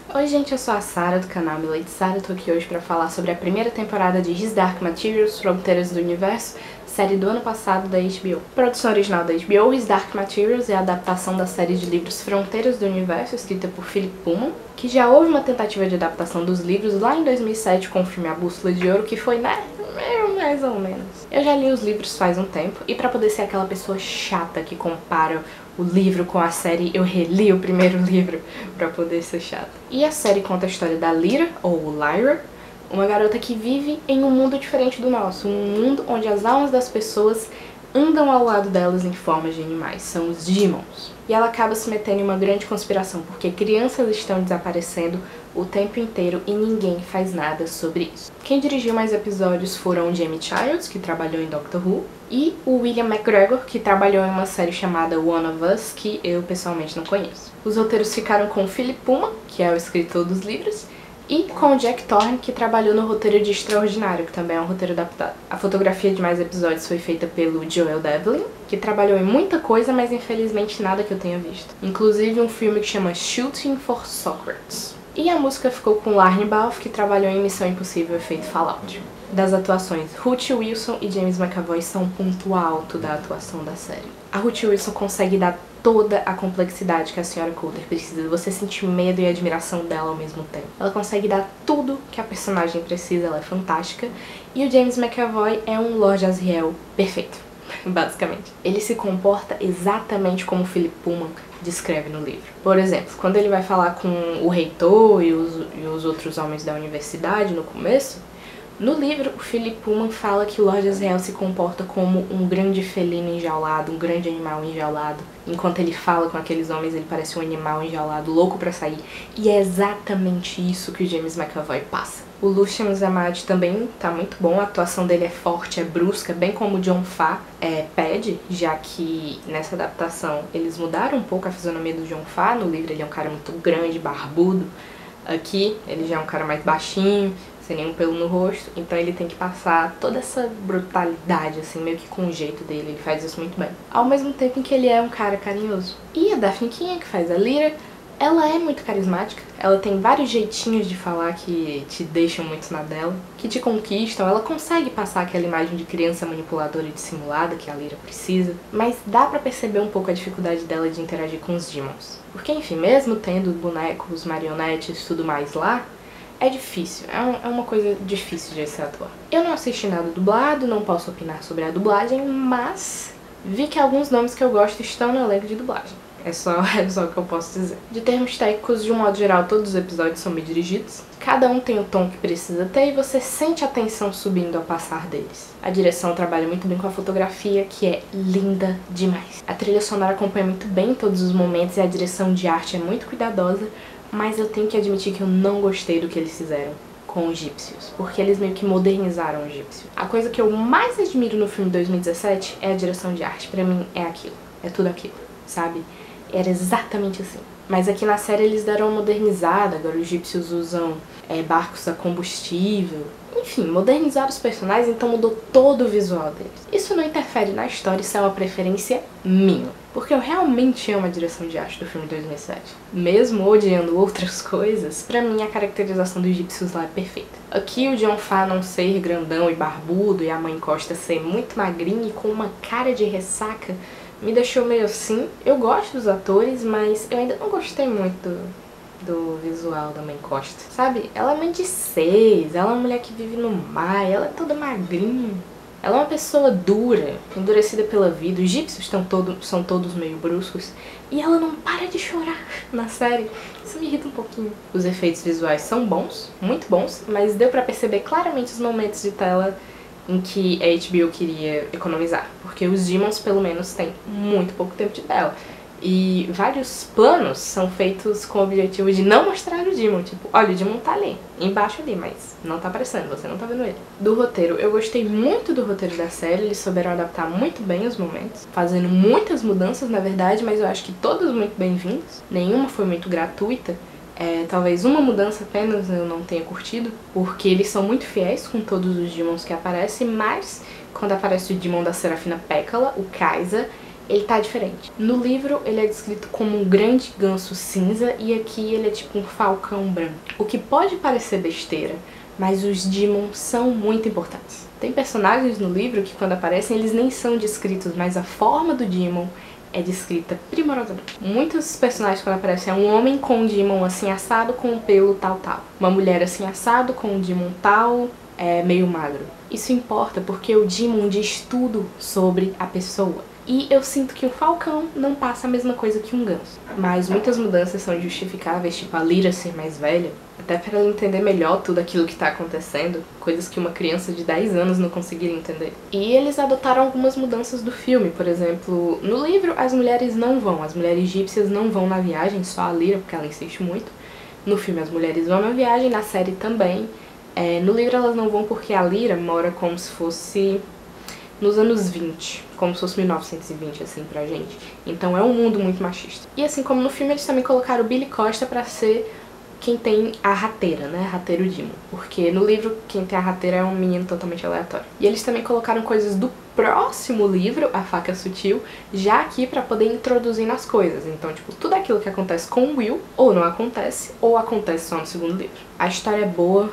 Oi gente, eu sou a Sarah do canal Milady Sarah. Eu tô aqui hoje pra falar sobre a primeira temporada de His Dark Materials, Fronteiras do Universo, série do ano passado da HBO. Produção original da HBO, His Dark Materials é a adaptação da série de livros Fronteiras do Universo, escrita por Philip Pullman, que já houve uma tentativa de adaptação dos livros lá em 2007 com o filme A Bússola de Ouro, que foi, né, mais ou menos. Eu já li os livros faz um tempo, e pra poder ser aquela pessoa chata que compara o livro com a série, eu reli o primeiro livro pra poder ser chata. E a série conta a história da Lyra, ou Lyra, uma garota que vive em um mundo diferente do nosso, um mundo onde as almas das pessoas andam ao lado delas em formas de animais, são os Demons. E ela acaba se metendo em uma grande conspiração, porque crianças estão desaparecendo o tempo inteiro e ninguém faz nada sobre isso. Quem dirigiu mais episódios foram Jamie Childs, que trabalhou em Doctor Who, e o William McGregor, que trabalhou em uma série chamada One of Us, que eu pessoalmente não conheço. Os roteiros ficaram com o Philip Pullman, que é o escritor dos livros, e com o Jack Thorne, que trabalhou no roteiro de Extraordinário, que também é um roteiro adaptado. A fotografia de mais episódios foi feita pelo Joel Devlin, que trabalhou em muita coisa, mas infelizmente nada que eu tenha visto. Inclusive um filme que chama Shooting for Socrates. E a música ficou com Larne Balfe, que trabalhou em Missão Impossível Efeito Fallout. Das atuações, Ruth Wilson e James McAvoy são um ponto alto da atuação da série. A Ruth Wilson consegue dar toda a complexidade que a Sra. Coulter precisa, você sentir medo e admiração dela ao mesmo tempo. Ela consegue dar tudo que a personagem precisa, ela é fantástica. E o James McAvoy é um Lord Asriel perfeito, basicamente. Ele se comporta exatamente como o Philip Pullman descreve no livro. Por exemplo, quando ele vai falar com o reitor e os outros homens da universidade no começo, no livro, o Philip Pullman fala que o Lord Asriel se comporta como um grande felino enjaulado, um grande animal enjaulado. Enquanto ele fala com aqueles homens, ele parece um animal enjaulado, louco pra sair. E é exatamente isso que o James McAvoy passa. O Lucian Zamadi também tá muito bom, a atuação dele é forte, é brusca, bem como o John Fa pede, já que nessa adaptação eles mudaram um pouco a fisionomia do John Fa. No livro ele é um cara muito grande, barbudo. Aqui ele já é um cara mais baixinho, sem nenhum pelo no rosto, então ele tem que passar toda essa brutalidade, assim, meio que com o jeito dele, ele faz isso muito bem. Ao mesmo tempo em que ele é um cara carinhoso. E a Daphne King, que faz a Lyra, ela é muito carismática, ela tem vários jeitinhos de falar que te deixam muito na dela, que te conquistam, ela consegue passar aquela imagem de criança manipuladora e dissimulada que a Lyra precisa, mas dá pra perceber um pouco a dificuldade dela de interagir com os Demons. Porque, enfim, mesmo tendo bonecos, marionetes e tudo mais lá, é difícil, é uma coisa difícil de se atuar. Eu não assisti nada dublado, não posso opinar sobre a dublagem, mas vi que alguns nomes que eu gosto estão no elenco de dublagem. É só o que eu posso dizer. De termos técnicos, de um modo geral, todos os episódios são bem dirigidos. Cada um tem o tom que precisa ter e você sente a tensão subindo ao passar deles. A direção trabalha muito bem com a fotografia, que é linda demais. A trilha sonora acompanha muito bem todos os momentos e a direção de arte é muito cuidadosa, mas eu tenho que admitir que eu não gostei do que eles fizeram com os egípcios, porque eles meio que modernizaram o egípcio. A coisa que eu mais admiro no filme de 2017 é a direção de arte. Pra mim é aquilo, é tudo aquilo, sabe? Era exatamente assim. Mas aqui na série eles deram uma modernizada, agora os egípcios usam barcos a combustível. Enfim, modernizaram os personagens, então mudou todo o visual deles. Isso não interfere na história, isso é uma preferência minha. Porque eu realmente amo a direção de arte do filme de 2007. Mesmo odiando outras coisas, pra mim a caracterização dos egípcios lá é perfeita. Aqui o John Fa não ser grandão e barbudo e a mãe Costa ser muito magrinha e com uma cara de ressaca me deixou meio assim. Eu gosto dos atores, mas eu ainda não gostei muito do visual da mãe Costa, sabe? Ela é mãe de 6, ela é uma mulher que vive no mar, ela é toda magrinha. Ela é uma pessoa dura, endurecida pela vida, os egípcios são todos meio bruscos, e ela não para de chorar na série. Isso me irrita um pouquinho. Os efeitos visuais são bons, muito bons, mas deu pra perceber claramente os momentos de tela em que a HBO queria economizar, porque os Demons pelo menos têm muito pouco tempo de tela. E vários planos são feitos com o objetivo de não mostrar o Demon. Tipo, olha, o Demon tá ali, embaixo ali, mas não tá aparecendo, você não tá vendo ele. Do roteiro, eu gostei muito do roteiro da série. Eles souberam adaptar muito bem os momentos, fazendo muitas mudanças, na verdade, mas eu acho que todas muito bem-vindas. Nenhuma foi muito gratuita. Talvez uma mudança apenas eu não tenha curtido, porque eles são muito fiéis com todos os Demons que aparecem, mas quando aparece o Demon da Serafina Pekkala, o Kaisa, ele tá diferente. No livro, ele é descrito como um grande ganso cinza e aqui ele é tipo um falcão branco. O que pode parecer besteira, mas os Demon são muito importantes. Tem personagens no livro que quando aparecem eles nem são descritos, mas a forma do Demon é descrita primorosamente. Muitos personagens quando aparecem é um homem com um Demon assim assado com um pelo tal. Uma mulher assim assado com um Demon tal, meio magro. Isso importa porque o Demon diz tudo sobre a pessoa. E eu sinto que o Falcão não passa a mesma coisa que um ganso. Mas muitas mudanças são justificáveis, tipo a Lyra ser mais velha, até para ela entender melhor tudo aquilo que tá acontecendo, coisas que uma criança de 10 anos não conseguiria entender. E eles adotaram algumas mudanças do filme, por exemplo, no livro as mulheres egípcias não vão na viagem, só a Lyra, porque ela insiste muito. No filme as mulheres vão na viagem, na série também. No livro elas não vão porque a Lyra mora como se fosse nos anos 20, como se fosse 1920, assim, pra gente. Então é um mundo muito machista. E assim como no filme, eles também colocaram o Billy Costa pra ser quem tem a rateira, né? Rateiro Demon. Porque no livro, quem tem a rateira é um menino totalmente aleatório. E eles também colocaram coisas do próximo livro, A Faca Sutil, já aqui pra poder introduzir nas coisas. Então, tipo, tudo aquilo que acontece com o Will, ou não acontece, ou acontece só no segundo livro. A história é boa,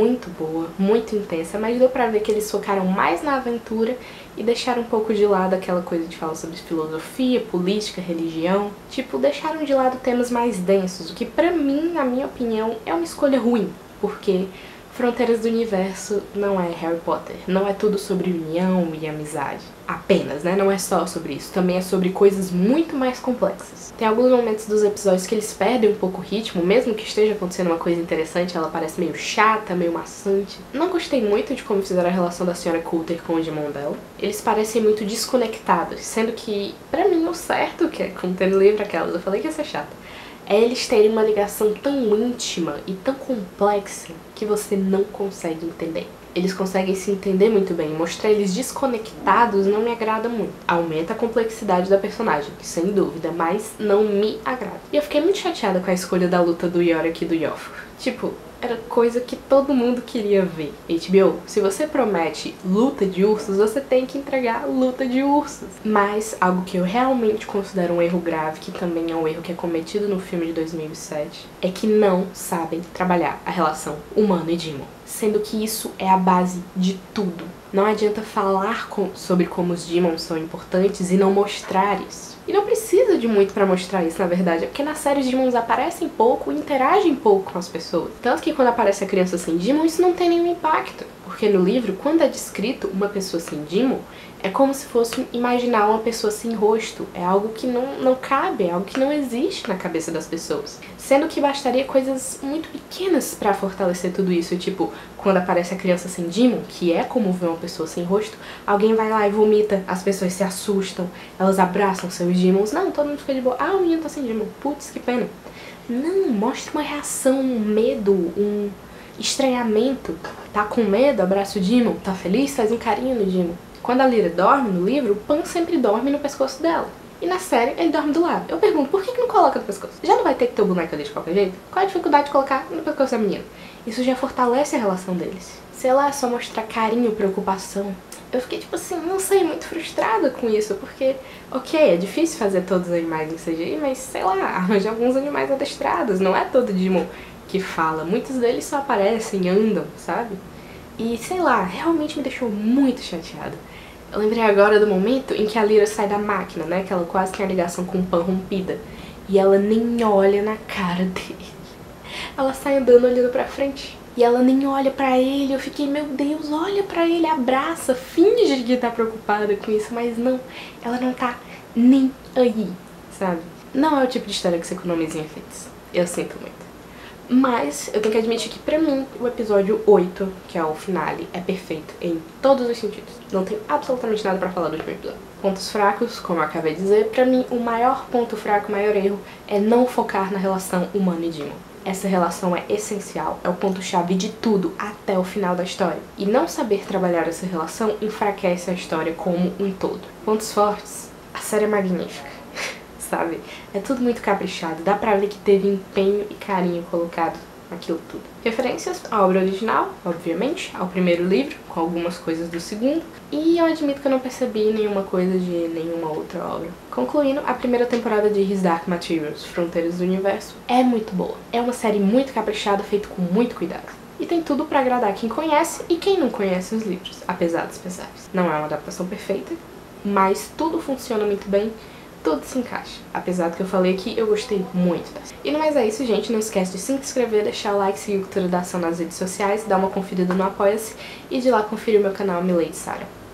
muito intensa, mas deu pra ver que eles focaram mais na aventura e deixaram um pouco de lado aquela coisa de falar sobre filosofia, política, religião. Tipo, deixaram de lado temas mais densos, o que pra mim, na minha opinião, é uma escolha ruim, porque Fronteiras do Universo não é Harry Potter, não é tudo sobre união e amizade. Apenas, né? Não é só sobre isso, também é sobre coisas muito mais complexas. Tem alguns momentos dos episódios que eles perdem um pouco o ritmo, mesmo que esteja acontecendo uma coisa interessante, ela parece meio chata, meio maçante. Não gostei muito de como fizeram a relação da Senhora Coulter com o Demon dela. Eles parecem muito desconectados, sendo que, pra mim, o certo, que é como ter no livro aquelas, eu falei que ia ser chata, é eles terem uma ligação tão íntima e tão complexa que você não consegue entender. Eles conseguem se entender muito bem. Mostrar eles desconectados não me agrada muito. Aumenta a complexidade da personagem, sem dúvida, mas não me agrada. E eu fiquei muito chateada com a escolha da luta do Yorick e do Yoffo. Tipo, era coisa que todo mundo queria ver. HBO, se você promete luta de ursos, você tem que entregar luta de ursos. Mas algo que eu realmente considero um erro grave, que também é um erro que é cometido no filme de 2007, é que não sabem trabalhar a relação humano e Demon. Sendo que isso é a base de tudo. Não adianta falar sobre como os Demons são importantes e não mostrar isso. E não precisa de muito pra mostrar isso, na verdade, é porque na série os Demons aparecem pouco e interagem pouco com as pessoas. Tanto que quando aparece a criança sem Demon, isso não tem nenhum impacto. Porque no livro, quando é descrito uma pessoa sem Demon, é como se fosse imaginar uma pessoa sem rosto. É algo que não cabe, é algo que não existe na cabeça das pessoas. Sendo que bastaria coisas muito pequenas pra fortalecer tudo isso. Tipo, quando aparece a criança sem Demon, que é como ver uma pessoa sem rosto, alguém vai lá e vomita, as pessoas se assustam, elas abraçam seus Demons. Não, todo mundo fica de boa. Ah, o menino tá sem Demon. Putz, que pena. Não, mostra uma reação, um medo, um estranhamento. Tá com medo, abraça o Demon. Tá feliz, faz um carinho no Demon. Quando a Lyra dorme no livro, o Pan sempre dorme no pescoço dela. E na série, ele dorme do lado. Eu pergunto, por que não coloca no pescoço? Já não vai ter que ter o boneco ali de qualquer jeito? Qual é a dificuldade de colocar no pescoço da menina? Isso já fortalece a relação deles. Sei lá, é só mostrar carinho, preocupação. Eu fiquei, tipo assim, não sei, muito frustrada com isso, porque, ok, é difícil fazer todos os animais em CGI, mas, sei lá, arranja alguns animais adestrados. Não é todo Demon que fala. Muitos deles só aparecem, andam, sabe? E, sei lá, realmente me deixou muito chateada. Eu lembrei agora do momento em que a Lyra sai da máquina, né? Que ela quase tem a ligação com o Pan rompida. E ela nem olha na cara dele. Ela sai andando, olhando pra frente. E ela nem olha pra ele. Eu fiquei, meu Deus, olha pra ele, abraça, finge que tá preocupada com isso. Mas não, ela não tá nem aí, sabe? Não é o tipo de história que se economiza em efeitos. Eu sinto muito. Mas eu tenho que admitir que pra mim o episódio 8, que é o finale, é perfeito em todos os sentidos. Não tenho absolutamente nada pra falar do último episódio. Pontos fracos, como eu acabei de dizer, pra mim o maior ponto fraco, o maior erro é não focar na relação humano e Demon. Essa relação é essencial, é o ponto-chave de tudo até o final da história. E não saber trabalhar essa relação enfraquece a história como um todo. Pontos fortes, a série é magnífica. Sabe? É tudo muito caprichado, dá pra ver que teve empenho e carinho colocado aquilo tudo. Referências à obra original, obviamente, ao primeiro livro, com algumas coisas do segundo, e eu admito que eu não percebi nenhuma coisa de nenhuma outra obra. Concluindo, a primeira temporada de His Dark Materials, Fronteiras do Universo, é muito boa. É uma série muito caprichada, feita com muito cuidado. E tem tudo pra agradar quem conhece e quem não conhece os livros, apesar dos pesares. Não é uma adaptação perfeita, mas tudo funciona muito bem, tudo se encaixa. Apesar do que eu falei aqui, eu gostei muito dessa. E no mais é isso, gente. Não esquece de se inscrever, deixar o like, seguir o Cultura da Ação nas redes sociais, dar uma conferida no Apoia-se e de lá conferir o meu canal Milady Sara.